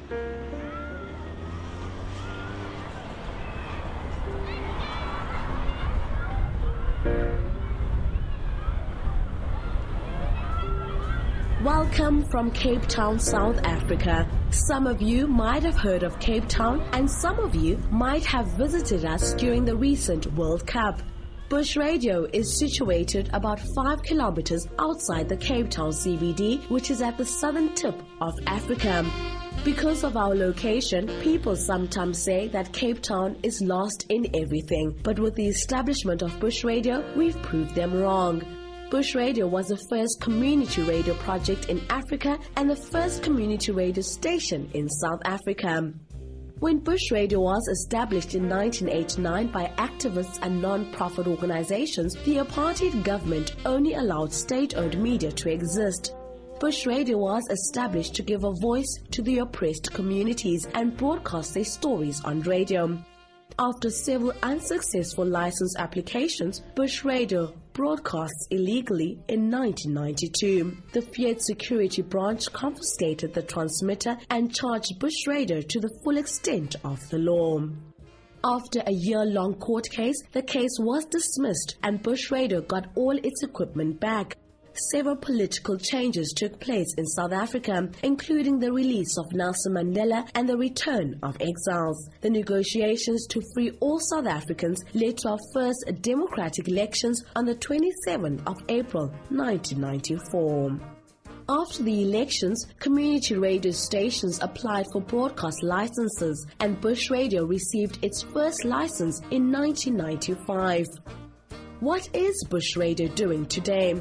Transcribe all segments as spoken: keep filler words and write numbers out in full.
Welcome from Cape Town, South Africa. Some of you might have heard of Cape Town, and some of you might have visited us during the recent World Cup. Bush Radio is situated about five kilometers outside the Cape Town C B D, which is at the southern tip of Africa. Because of our location, people sometimes say that Cape Town is lost in everything, but with the establishment of Bush Radio, we've proved them wrong. Bush Radio was the first community radio project in Africa and the first community radio station in South Africa. When Bush Radio was established in nineteen eighty-nine by activists and non-profit organizations, the apartheid government only allowed state-owned media to exist. Bush Radio was established to give a voice to the oppressed communities and broadcast their stories on radio. After several unsuccessful license applications, Bush Radio broadcasts illegally in nineteen ninety-two. The Fiat Security Branch confiscated the transmitter and charged Bush Radio to the full extent of the law. After a year-long court case, the case was dismissed and Bush Radio got all its equipment back. Several political changes took place in South Africa, including the release of Nelson Mandela and the return of exiles. The negotiations to free all South Africans led to our first democratic elections on the twenty-seventh of April nineteen ninety-four. After the elections, community radio stations applied for broadcast licenses, and Bush Radio received its first license in nineteen ninety-five. What is Bush Radio doing today?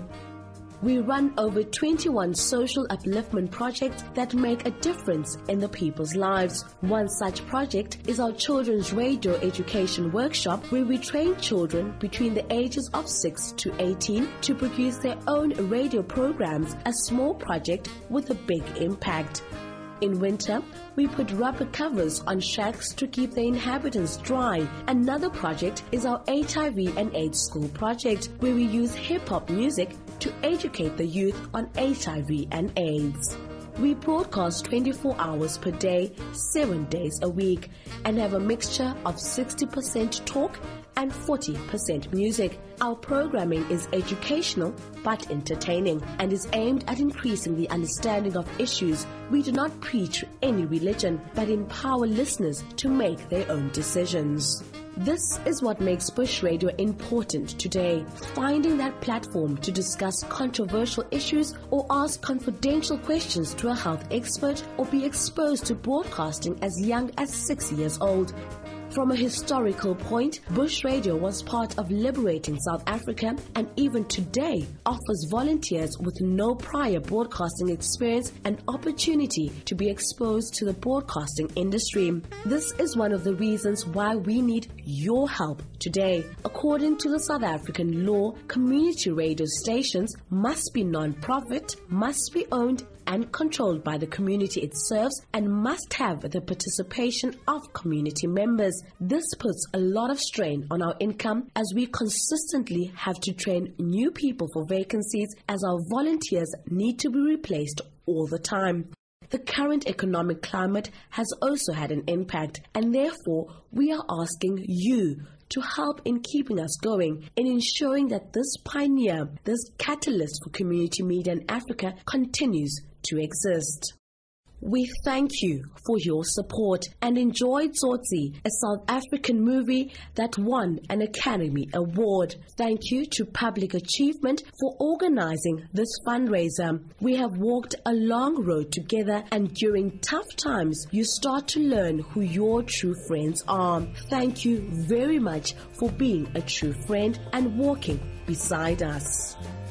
We run over twenty-one social upliftment projects that make a difference in the people's lives. One such project is our Children's Radio Education Workshop, where we train children between the ages of six to eighteen to produce their own radio programs, a small project with a big impact. In winter, we put rubber covers on shacks to keep the inhabitants dry. Another project is our H I V and AIDS School project, where we use hip-hop music to educate the youth on H I V and AIDS. We broadcast twenty-four hours per day, seven days a week, and have a mixture of sixty percent talk and forty percent music. Our programming is educational but entertaining and is aimed at increasing the understanding of issues. We do not preach any religion but empower listeners to make their own decisions. This is what makes Bush Radio important today. Finding that platform to discuss controversial issues or ask confidential questions to a health expert or be exposed to broadcasting as young as six years old. From a historical point, Bush Radio was part of liberating South Africa and even today offers volunteers with no prior broadcasting experience an opportunity to be exposed to the broadcasting industry. This is one of the reasons why we need your help today. According to the South African law, community radio stations must be non-profit, must be owned and controlled by the community it serves, and must have the participation of community members. This puts a lot of strain on our income as we consistently have to train new people for vacancies as our volunteers need to be replaced all the time. The current economic climate has also had an impact, and therefore we are asking you to help in keeping us going, in ensuring that this pioneer, this catalyst for community media in Africa continues to exist. We thank you for your support and enjoy Tsotsi, a South African movie that won an Academy Award. Thank you to Public Achievement for organizing this fundraiser. We have walked a long road together, and during tough times, you start to learn who your true friends are. Thank you very much for being a true friend and walking beside us.